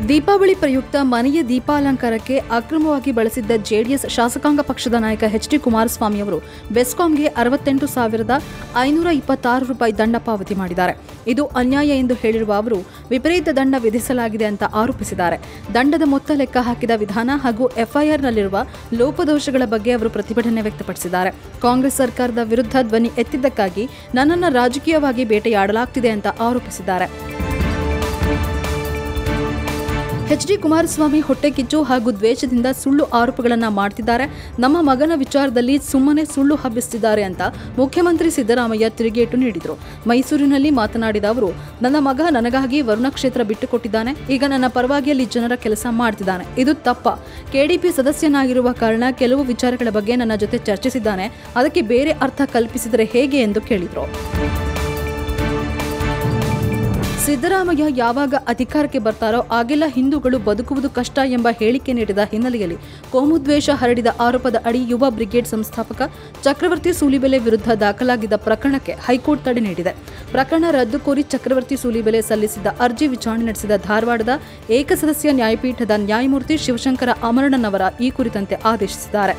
ದೀಪಾವಳಿ ಪ್ರಯುಕ್ತ ಮನೆಯ ದೀಪಾಲಂಕಾರಕ್ಕೆ ಅಕ್ರಮವಾಗಿ ಬಳಸಿದ್ದ ಜೆಡಿಎಸ್ ಶಾಸಕಾಂಗ ಪಕ್ಷದ ನಾಯಕ ಎಚ್.ಡಿ. ಕುಮಾರಸ್ವಾಮಿ ಅವರು ಬೆಸ್ಕಾಂಗೆ 68,526 ರೂಪಾಯಿ ದಂಡ ಪಾವತಿ ಮಾಡಿದ್ದಾರೆ. ಇದು ಅನ್ಯಾಯ ಎಂದು ಹೇಳಿರುವ ಅವರು ವಿಪರೀತ ದಂಡ ವಿಧಿಸಲಾಗಿದೆ ಅಂತ ಆರೋಪಿಸಿದ್ದಾರೆ. ದಂಡದ ಮೊತ್ತ ಲೆಕ್ಕ ಹಾಕಿದ ವಿಧಾನ ಹಾಗೂ ಎಫ್ಐಆರ್ನಲ್ಲಿರುವ ಲೋಪದೋಷಗಳ ಬಗ್ಗೆ ಅವರು ಪ್ರತಿಭಟನೆ ವ್ಯಕ್ತಪಡಿಸಿದ್ದಾರೆ. ಕಾಂಗ್ರೆಸ್ ಸರ್ಕಾರದ ವಿರುದ್ಧ ಧ್ವನಿ ಎತ್ತಿದ್ದಕ್ಕಾಗಿ ನನ್ನನ್ನು ರಾಜಕೀಯವಾಗಿ ಬೇಟೆಯಾಡಲಾಗ್ತಿದೆ ಅಂತ ಆರೋಪಿಸಿದ್ದಾರೆ. ಎಚ್.ಡಿ. ಕುಮಾರಸ್ವಾಮಿ ಹೊಟ್ಟೆಕಿಚ್ಚು ಹಾಗೂ ದ್ವೇಷದಿಂದ ಸುಳ್ಳು ಆರೋಪಗಳನ್ನು ಮಾಡ್ತಿದ್ದಾರೆ. ನಮ್ಮ ಮಗನ ವಿಚಾರದಲ್ಲಿ ಸುಮ್ಮನೆ ಸುಳ್ಳು ಹಬ್ಬಿಸುತ್ತಿದ್ದಾರೆ ಅಂತ ಮುಖ್ಯಮಂತ್ರಿ ಸಿದ್ದರಾಮಯ್ಯ ತಿರುಗೇಟು ನೀಡಿದರು. ಮೈಸೂರಿನಲ್ಲಿ ಮಾತನಾಡಿದ ಅವರು, ನನ್ನ ಮಗ ನನಗಾಗಿ ವರುಣ ಕ್ಷೇತ್ರ ಬಿಟ್ಟುಕೊಟ್ಟಿದ್ದಾನೆ. ಈಗ ನನ್ನ ಪರವಾಗಿ ಅಲ್ಲಿ ಜನರ ಕೆಲಸ ಮಾಡ್ತಿದ್ದಾನೆ. ಇದು ತಪ್ಪ. ಕೆಡಿಪಿ ಸದಸ್ಯನಾಗಿರುವ ಕಾರಣ ಕೆಲವು ವಿಚಾರಗಳ ಬಗ್ಗೆ ನನ್ನ ಜೊತೆ ಚರ್ಚಿಸಿದ್ದಾನೆ. ಅದಕ್ಕೆ ಬೇರೆ ಅರ್ಥ ಕಲ್ಪಿಸಿದರೆ ಹೇಗೆ ಎಂದು ಕೇಳಿದರು. ಸಿದ್ದರಾಮಯ್ಯ ಯಾವಾಗ ಅಧಿಕಾರಕ್ಕೆ ಬರ್ತಾರೋ ಆಗೆಲ್ಲ ಹಿಂದೂಗಳು ಬದುಕುವುದು ಕಷ್ಟ ಎಂಬ ಹೇಳಿಕೆ ನೀಡಿದ ಹಿನ್ನೆಲೆಯಲ್ಲಿ ಕೋಮುದ್ವೇಷ ಹರಡಿದ ಆರೋಪದ ಅಡಿ ಯುವ ಬ್ರಿಗೇಡ್ ಸಂಸ್ಥಾಪಕ ಚಕ್ರವರ್ತಿ ಸೂಲಿಬೆಲೆ ವಿರುದ್ಧ ದಾಖಲಾಗಿದ್ದ ಪ್ರಕರಣಕ್ಕೆ ಹೈಕೋರ್ಟ್ ತಡೆ ನೀಡಿದೆ. ಪ್ರಕರಣ ರದ್ದು ಕೋರಿ ಚಕ್ರವರ್ತಿ ಸೂಲಿಬೆಲೆ ಸಲ್ಲಿಸಿದ್ದ ಅರ್ಜಿ ವಿಚಾರಣೆ ನಡೆಸಿದ ಧಾರವಾಡದ ಏಕಸದಸ್ಯ ನ್ಯಾಯಪೀಠದ ನ್ಯಾಯಮೂರ್ತಿ ಶಿವಶಂಕರ ಅಮರಣ್ಣನವರ ಈ ಕುರಿತಂತೆ ಆದೇಶಿಸಿದ್ದಾರೆ.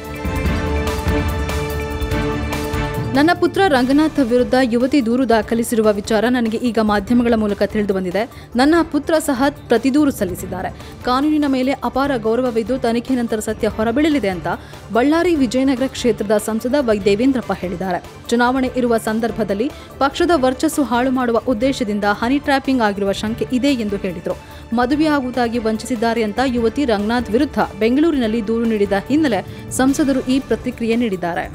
ನನ್ನ ಪುತ್ರ ರಂಗನಾಥ್ ವಿರುದ್ಧ ಯುವತಿ ದೂರು ದಾಖಲಿಸಿರುವ ವಿಚಾರ ನನಗೆ ಈಗ ಮಾಧ್ಯಮಗಳ ಮೂಲಕ ತಿಳಿದು ಬಂದಿದೆ. ನನ್ನ ಪುತ್ರ ಸಹ ಪ್ರತಿದೂರು ಸಲ್ಲಿಸಿದ್ದಾರೆ. ಕಾನೂನಿನ ಮೇಲೆ ಅಪಾರ ಗೌರವವಿದ್ದು ತನಿಖೆ ನಂತರ ಸತ್ಯ ಹೊರಬೀಳಲಿದೆ ಅಂತ ಬಳ್ಳಾರಿ ವಿಜಯನಗರ ಕ್ಷೇತ್ರದ ಸಂಸದ ವೈ ದೇವೇಂದ್ರಪ್ಪ ಹೇಳಿದ್ದಾರೆ. ಚುನಾವಣೆ ಇರುವ ಸಂದರ್ಭದಲ್ಲಿ ಪಕ್ಷದ ವರ್ಚಸ್ಸು ಹಾಳು ಮಾಡುವ ಉದ್ದೇಶದಿಂದ ಹನಿ ಟ್ರ್ಯಾಪಿಂಗ್ ಆಗಿರುವ ಶಂಕೆ ಇದೆ ಎಂದು ಹೇಳಿದರು. ಮದುವೆಯಾಗುವುದಾಗಿ ವಂಚಿಸಿದ್ದಾರೆ ಅಂತ ಯುವತಿ ರಂಗನಾಥ್ ವಿರುದ್ಧ ಬೆಂಗಳೂರಿನಲ್ಲಿ ದೂರು ನೀಡಿದ ಹಿನ್ನೆಲೆ ಸಂಸದರು ಈ ಪ್ರತಿಕ್ರಿಯೆ ನೀಡಿದ್ದಾರೆ.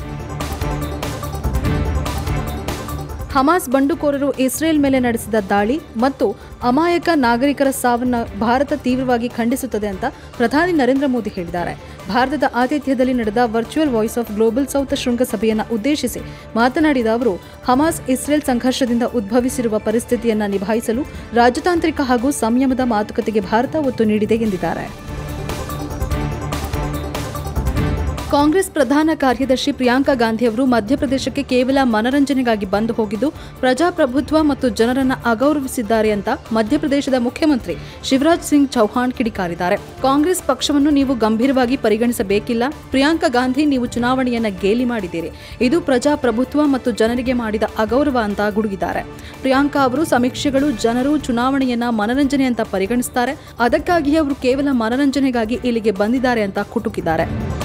ಹಮಾಸ್ ಬಂಡುಕೋರರು ಇಸ್ರೇಲ್ ಮೇಲೆ ನಡೆಸಿದ ದಾಳಿ ಮತ್ತು ಅಮಾಯಕ ನಾಗರಿಕರ ಸಾವನ್ನು ಭಾರತ ತೀವ್ರವಾಗಿ ಖಂಡಿಸುತ್ತದೆ ಅಂತ ಪ್ರಧಾನಿ ನರೇಂದ್ರ ಮೋದಿ ಹೇಳಿದ್ದಾರೆ. ಭಾರತದ ಆತಿಥ್ಯದಲ್ಲಿ ನಡೆದ virtual Voice of Global South ಶೃಂಗಸಭೆಯನ್ನು ಉದ್ದೇಶಿಸಿ ಮಾತನಾಡಿದ ಅವರು, ಹಮಾಸ್ ಇಸ್ರೇಲ್ ಸಂಘರ್ಷದಿಂದ ಉದ್ಭವಿಸಿರುವ ಪರಿಸ್ಥಿತಿಯನ್ನು ನಿಭಾಯಿಸಲು ರಾಜತಾಂತ್ರಿಕ ಹಾಗೂ ಸಂಯಮದ ಮಾತುಕತೆಗೆ ಭಾರತ ಒತ್ತು ನೀಡಿದೆ ಎಂದಿದ್ದಾರೆ. ಕಾಂಗ್ರೆಸ್ ಪ್ರಧಾನ ಕಾರ್ಯದರ್ಶಿ ಪ್ರಿಯಾಂಕಾ ಗಾಂಧಿ ಅವರು ಮಧ್ಯಪ್ರದೇಶಕ್ಕೆ ಕೇವಲ ಮನರಂಜನೆಗಾಗಿ ಬಂದು ಹೋಗಿದ್ದು ಪ್ರಜಾಪ್ರಭುತ್ವ ಮತ್ತು ಜನರನ್ನು ಅಗೌರವಿಸಿದ್ದಾರೆ ಅಂತ ಮಧ್ಯಪ್ರದೇಶದ ಮುಖ್ಯಮಂತ್ರಿ ಶಿವರಾಜ್ ಸಿಂಗ್ ಚೌಹಾಣ್ ಕಿಡಿಕಾರಿದ್ದಾರೆ. ಕಾಂಗ್ರೆಸ್ ಪಕ್ಷವನ್ನು ನೀವು ಗಂಭೀರವಾಗಿ ಪರಿಗಣಿಸಬೇಕಿಲ್ಲ. ಪ್ರಿಯಾಂಕಾ ಗಾಂಧಿ, ನೀವು ಚುನಾವಣೆಯನ್ನ ಗೇಲಿ ಮಾಡಿದ್ದೀರಿ. ಇದು ಪ್ರಜಾಪ್ರಭುತ್ವ ಮತ್ತು ಜನರಿಗೆ ಮಾಡಿದ ಅಗೌರವ ಅಂತ ಗುಡುಗಿದ್ದಾರೆ. ಪ್ರಿಯಾಂಕಾ ಅವರು ಸಮೀಕ್ಷೆಗಳು ಜನರು ಚುನಾವಣೆಯನ್ನ ಮನರಂಜನೆ ಅಂತ ಪರಿಗಣಿಸುತ್ತಾರೆ. ಅದಕ್ಕಾಗಿ ಅವರು ಕೇವಲ ಮನರಂಜನೆಗಾಗಿ ಇಲ್ಲಿಗೆ ಬಂದಿದ್ದಾರೆ ಅಂತ ಕುಟುಕಿದ್ದಾರೆ.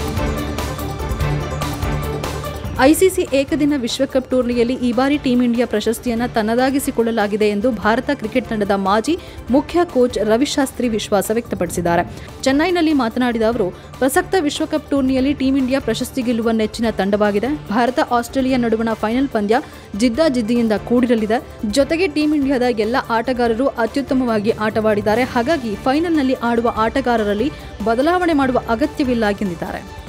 ಐಸಿಸಿ ಏಕದಿನ ವಿಶ್ವಕಪ್ ಟೂರ್ನಿಯಲ್ಲಿ ಈ ಬಾರಿ ಟೀಂ ಇಂಡಿಯಾ ಪ್ರಶಸ್ತಿಯನ್ನು ತನ್ನದಾಗಿಸಿಕೊಳ್ಳಲಾಗಿದೆ ಎಂದು ಭಾರತ ಕ್ರಿಕೆಟ್ ತಂಡದ ಮಾಜಿ ಮುಖ್ಯ ಕೋಚ್ ರವಿಶಾಸ್ತ್ರಿ ವಿಶ್ವಾಸ ವ್ಯಕ್ತಪಡಿಸಿದ್ದಾರೆ. ಚೆನ್ನೈನಲ್ಲಿ ಮಾತನಾಡಿದ ಅವರು, ಪ್ರಸಕ್ತ ವಿಶ್ವಕಪ್ ಟೂರ್ನಿಯಲ್ಲಿ ಟೀಂ ಇಂಡಿಯಾ ಪ್ರಶಸ್ತಿ ಗೆಲ್ಲುವ ನೆಚ್ಚಿನ ತಂಡವಾಗಿದೆ. ಭಾರತ ಆಸ್ಟ್ರೇಲಿಯಾ ನಡುವಣ ಫೈನಲ್ ಪಂದ್ಯ ಜಿದ್ದಾಜಿದ್ದಿಯಿಂದ ಕೂಡಿರಲಿದೆ. ಜೊತೆಗೆ ಟೀಂ ಇಂಡಿಯಾದ ಎಲ್ಲ ಆಟಗಾರರು ಅತ್ಯುತ್ತಮವಾಗಿ ಆಟವಾಡಿದ್ದಾರೆ. ಹಾಗಾಗಿ ಫೈನಲ್ನಲ್ಲಿ ಆಡುವ ಆಟಗಾರರಲ್ಲಿ ಬದಲಾವಣೆ ಮಾಡುವ ಅಗತ್ಯವಿಲ್ಲ ಎಂದಿದ್ದಾರೆ.